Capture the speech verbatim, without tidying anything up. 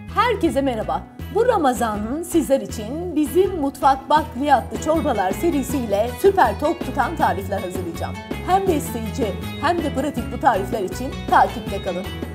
Herkese merhaba. Bu Ramazan sizler için bizim Mutfak Bakliyatlı Çorbalar serisiyle süper tok tutan tarifler hazırlayacağım. Hem besleyici hem de pratik bu tarifler için takipte kalın.